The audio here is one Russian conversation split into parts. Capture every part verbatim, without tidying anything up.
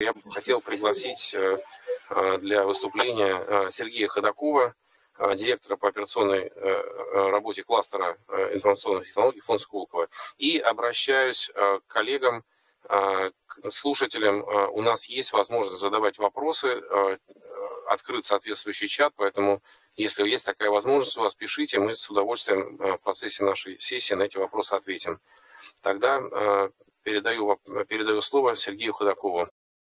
Я бы хотел пригласить для выступления Сергея Ходакова, директора по операционной работе кластера информационных технологий фонда Сколково. И обращаюсь к коллегам, к слушателям. У нас есть возможность задавать вопросы, открыт соответствующий чат, поэтому если есть такая возможность у вас, пишите, мы с удовольствием в процессе нашей сессии на эти вопросы ответим. Тогда передаю, передаю слово Сергею Ходакову.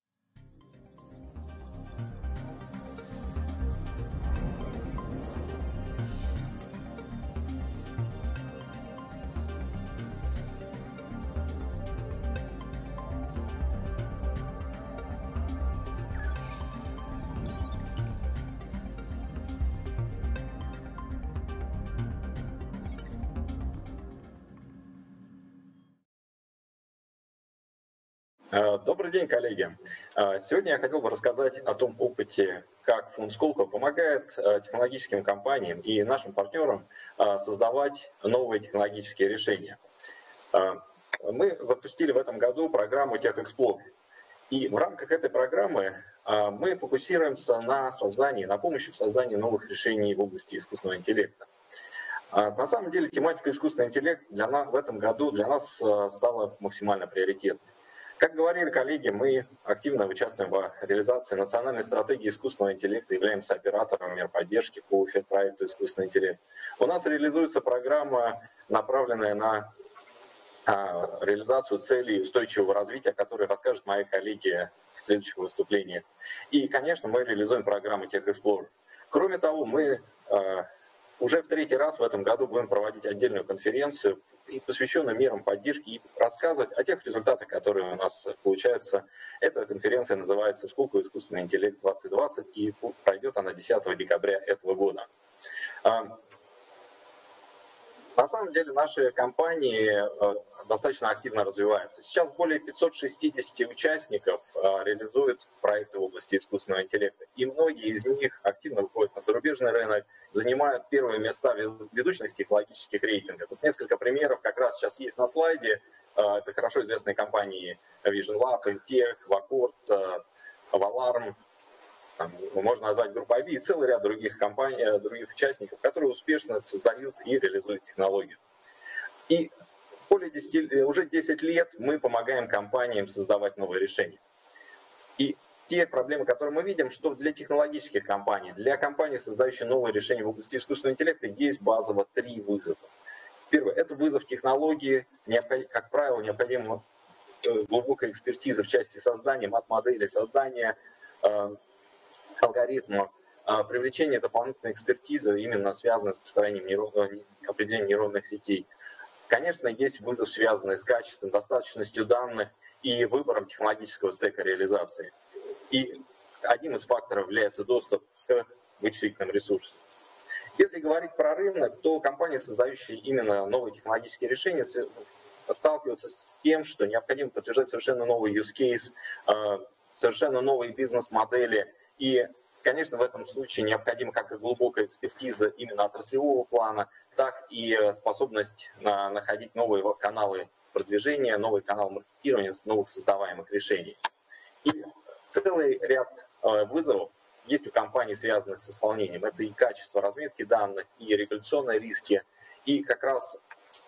Добрый день, коллеги. Сегодня я хотел бы рассказать о том опыте, как фонд Сколково помогает технологическим компаниям и нашим партнерам создавать новые технологические решения. Мы запустили в этом году программу TechExplore. И в рамках этой программы мы фокусируемся на создании, на помощи в создании новых решений в области искусственного интеллекта. На самом деле тематика искусственного интеллекта для нас, в этом году для нас стала максимально приоритетной. Как говорили коллеги, мы активно участвуем в реализации национальной стратегии искусственного интеллекта, являемся оператором мер поддержки по проекту искусственный интеллект. У нас реализуется программа, направленная на реализацию целей устойчивого развития, о которой расскажут мои коллеги в следующих выступлениях. И, конечно, мы реализуем программу TechExplore. Кроме того, мы уже в третий раз в этом году будем проводить отдельную конференцию, и посвященную мерам поддержки, и рассказывать о тех результатах, которые у нас получаются. Эта конференция называется «Сколково искусственный интеллект двадцать двадцать», и пройдет она десятого декабря этого года. На самом деле наши компании достаточно активно развиваются. Сейчас более пятисот шестидесяти участников реализуют проекты в области искусственного интеллекта. И многие из них активно выходят на зарубежный рынок, занимают первые места в ведущих технологических рейтингах. Тут несколько примеров как раз сейчас есть на слайде. Это хорошо известные компании Vision Lab, Intech, Vacord, Valarm. Там, можно назвать группу ай би и целый ряд других компаний, других участников, которые успешно создают и реализуют технологию. И более десяти, уже десять лет мы помогаем компаниям создавать новые решения. И те проблемы, которые мы видим, что для технологических компаний, для компаний, создающих новые решения в области искусственного интеллекта, есть базово три вызова. Первое – это вызов технологии, как правило, необходима глубокая экспертиза в части создания мат-моделей, создания алгоритмов, привлечение дополнительной экспертизы, именно связанной с построением нейрон... определения нейронных сетей. Конечно, есть вызов, связанный с качеством, достаточностью данных и выбором технологического стека реализации. И одним из факторов является доступ к вычислительным ресурсам. Если говорить про рынок, то компании, создающие именно новые технологические решения, сталкиваются с тем, что необходимо подтверждать совершенно новый use case, совершенно новые бизнес-модели. И, конечно, в этом случае необходима как и глубокая экспертиза именно отраслевого плана, так и способность находить новые каналы продвижения, новый канал маркетирования, новых создаваемых решений. И целый ряд вызовов есть у компаний, связанных с исполнением. Это и качество разметки данных, и регуляционные риски. И как раз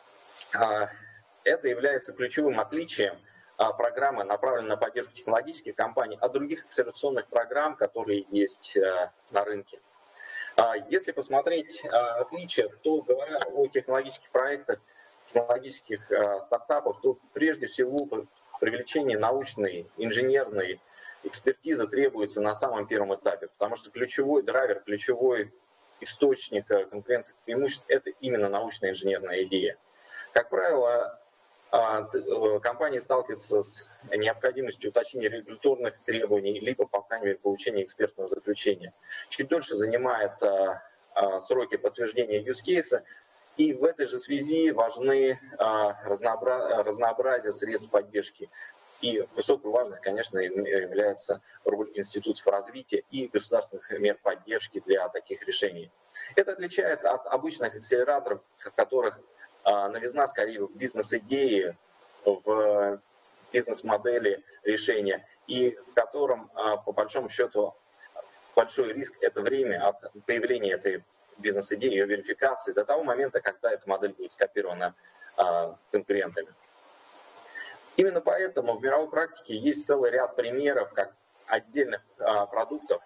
это является ключевым отличием программы, направленной на поддержку технологических компаний, от других акселерационных программ, которые есть на рынке. Если посмотреть отличия, то говоря о технологических проектах, технологических стартапах, то прежде всего привлечение научной, инженерной экспертизы требуется на самом первом этапе, потому что ключевой драйвер, ключевой источник конкурентных преимуществ – это именно научная инженерная идея. Как правило, компании сталкиваются с необходимостью уточнения регуляторных требований, либо, по крайней мере, получения экспертного заключения. Чуть дольше занимает сроки подтверждения use case, и в этой же связи важны разнообразие средств поддержки. И высокую важность, конечно, является роль институтов развития и государственных мер поддержки для таких решений. Это отличает от обычных акселераторов, в которых новизна скорее в бизнес-идеи, в бизнес-модели решения и в котором, по большому счету, большой риск – это время от появления этой бизнес-идеи, ее верификации, до того момента, когда эта модель будет скопирована конкурентами. Именно поэтому в мировой практике есть целый ряд примеров, как отдельных продуктов,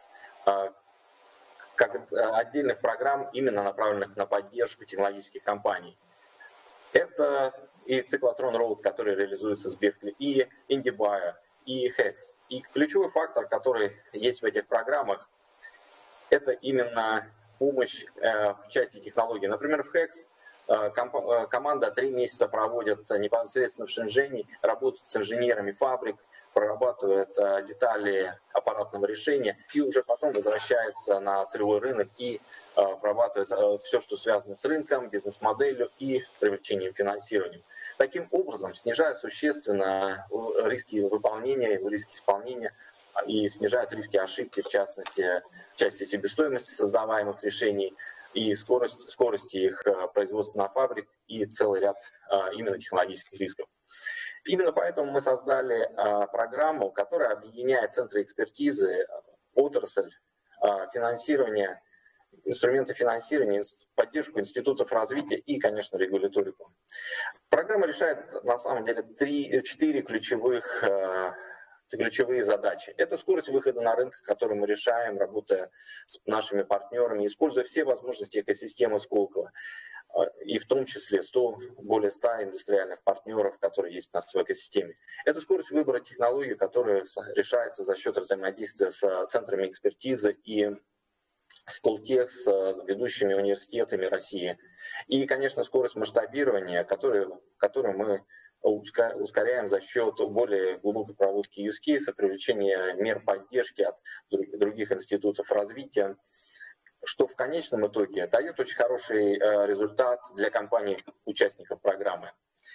как отдельных программ, именно направленных на поддержку технологических компаний. Это и циклотрон Road, который реализуется с Berkeley, и IndieBio, и Hex. И ключевой фактор, который есть в этих программах, это именно помощь в части технологий. Например, в Hex команда три месяца проводит непосредственно в Шэньчжэне, работает с инженерами фабрик, прорабатывает детали аппаратного решения и уже потом возвращается на целевой рынок и прорабатывает все, что связано с рынком, бизнес-моделью и привлечением финансирования. Таким образом, снижая существенно риски выполнения, риски исполнения и снижают риски ошибки, в частности, в части себестоимости создаваемых решений и скорость, скорости их производства на фабрик и целый ряд именно технологических рисков. Именно поэтому мы создали программу, которая объединяет центры экспертизы, отрасль, финансирование, инструменты финансирования, поддержку институтов развития и, конечно, регуляторику. Программа решает на самом деле три, четыре ключевых, ключевые задачи. Это скорость выхода на рынок, которую мы решаем, работая с нашими партнерами, используя все возможности экосистемы Сколково, и в том числе сто, более ста индустриальных партнеров, которые есть у нас в экосистеме. Это скорость выбора технологий, которая решается за счет взаимодействия с центрами экспертизы и Сколтех, с ведущими университетами России. И, конечно, скорость масштабирования, которую, которую мы ускоряем за счет более глубокой проводки use case, привлечения мер поддержки от других институтов развития, что в конечном итоге дает очень хороший результат для компаний-участников программы.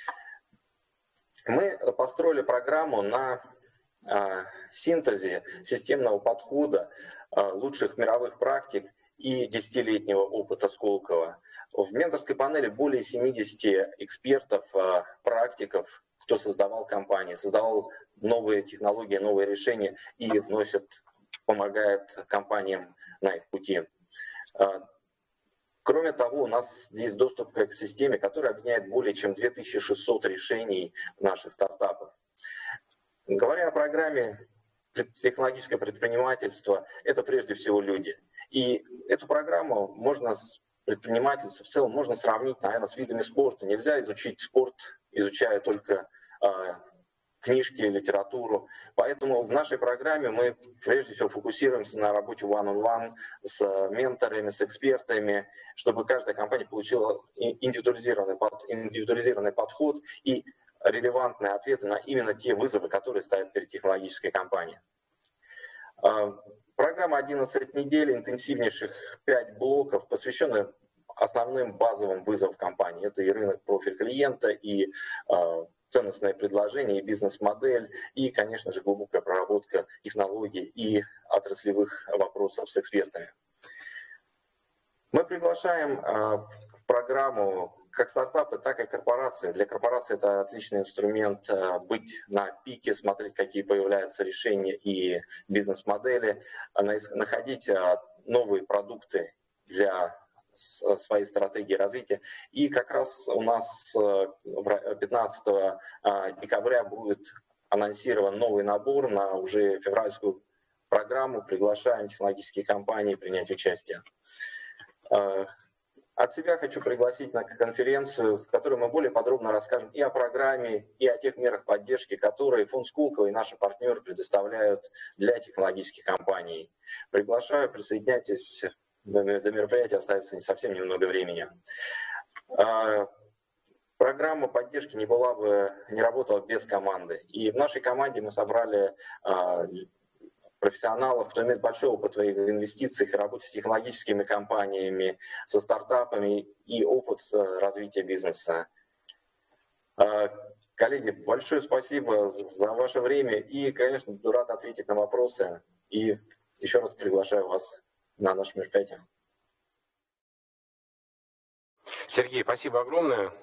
Мы построили программу на синтезе системного подхода, лучших мировых практик и десятилетнего опыта Сколково. В менторской панели более семидесяти экспертов, практиков, кто создавал компании, создавал новые технологии, новые решения и вносит, помогает компаниям на их пути. Кроме того, у нас есть доступ к экосистеме, которая объединяет более чем две тысячи шестьсот решений наших стартапов. Говоря о программе, технологическое предпринимательство – это прежде всего люди. И эту программу можно с предпринимательством в целом можно сравнить, наверное, с видами спорта. Нельзя изучить спорт, изучая только э, книжки, литературу. Поэтому в нашей программе мы прежде всего фокусируемся на работе one-on-one с менторами, с экспертами, чтобы каждая компания получила индивидуализированный, индивидуализированный подход и релевантные ответы на именно те вызовы, которые стоят перед технологической компанией. Программа одиннадцать недель, интенсивнейших пять блоков, посвящены основным базовым вызовам компании. Это и рынок, профиль клиента, и ценностное предложение, и бизнес-модель, и, конечно же, глубокая проработка технологий и отраслевых вопросов с экспертами. Мы приглашаем в программу как стартапы, так и корпорации. Для корпорации это отличный инструмент быть на пике, смотреть, какие появляются решения и бизнес-модели, находить новые продукты для своей стратегии развития. И как раз у нас пятнадцатого декабря будет анонсирован новый набор на уже февральскую программу. Приглашаем технологические компании принять участие. От себя хочу пригласить на конференцию, в которой мы более подробно расскажем и о программе, и о тех мерах поддержки, которые фонд Сколково и наши партнеры предоставляют для технологических компаний. Приглашаю, присоединяйтесь, до мероприятия остается совсем немного времени. Программа поддержки не была бы, не работала без команды. И в нашей команде мы собрали профессионалов, кто имеет большой опыт в инвестициях и работе с технологическими компаниями, со стартапами и опыт развития бизнеса. Коллеги, большое спасибо за ваше время и, конечно, буду рад ответить на вопросы. И еще раз приглашаю вас на наше мероприятие. Сергей, спасибо огромное.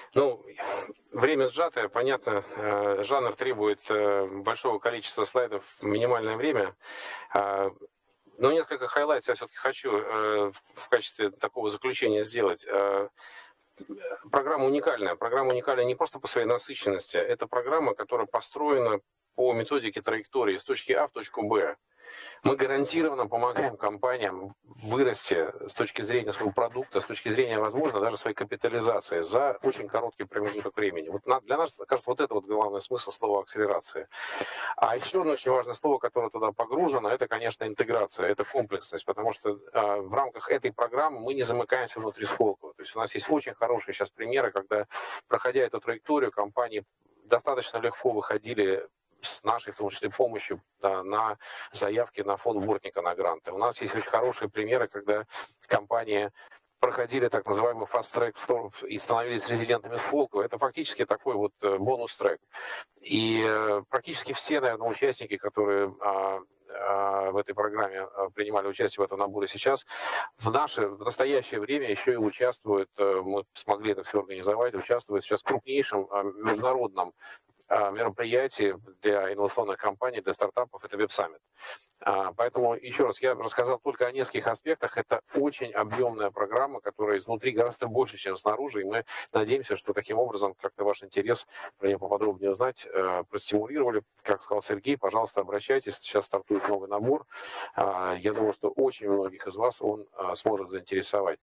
Ну, время сжатое, понятно, жанр требует большого количества слайдов в минимальное время. Но несколько хайлайтов я все-таки хочу в качестве такого заключения сделать. Программа уникальная. Программа уникальная не просто по своей насыщенности. Это программа, которая построена по методике траектории с точки А в точку Б. Мы гарантированно помогаем компаниям вырасти с точки зрения своего продукта, с точки зрения, возможно, даже своей капитализации за очень короткий промежуток времени. Вот для нас, кажется, вот это вот главный смысл слова акселерация. А еще одно очень важное слово, которое туда погружено, это, конечно, интеграция, это комплексность, потому что а, в рамках этой программы мы не замыкаемся внутри Сколково. То есть у нас есть очень хорошие сейчас примеры, когда, проходя эту траекторию, компании достаточно легко выходили с нашей, в том числе, помощью, да, на заявки на фонд Бортника на гранты. У нас есть очень хорошие примеры, когда компании проходили так называемый фаст-трек и становились резидентами Сколково. Это фактически такой вот бонус-трек. И практически все, наверное, участники, которые в этой программе принимали участие в этом наборе сейчас, в наше, в настоящее время еще и участвуют, мы смогли это все организовать, участвуют сейчас в крупнейшем международном мероприятий для инновационных компаний, для стартапов, это Web Summit. Поэтому, еще раз, я рассказал только о нескольких аспектах. Это очень объемная программа, которая изнутри гораздо больше, чем снаружи, и мы надеемся, что таким образом как-то ваш интерес про нее поподробнее узнать, простимулировали. Как сказал Сергей, пожалуйста, обращайтесь, сейчас стартует новый набор. Я думаю, что очень многих из вас он сможет заинтересовать.